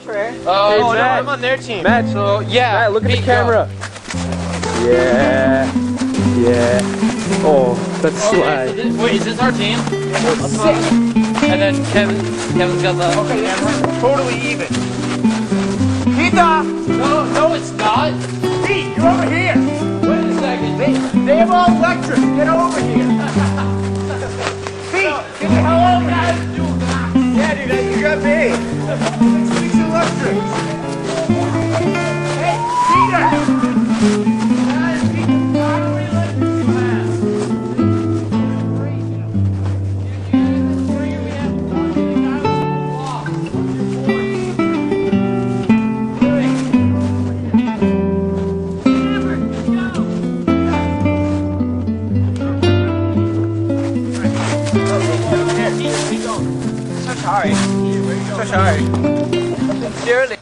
Trey. Oh, Matt. no, I'm on their team. Matt, so yeah. Matt, look at the Pete, camera. Yeah. Yeah. Oh, that's Okay, slide. so wait, is this our team? And then Kevin's got the camera. Totally even. Peter! No, it's not. Pete, you're over here. Wait a second. They have all electric. Get over here. Pete, get the hell over here. Yeah, dude, you got me. Let's fix electric. Hey, Peter! So sorry. So sorry. Sincerely.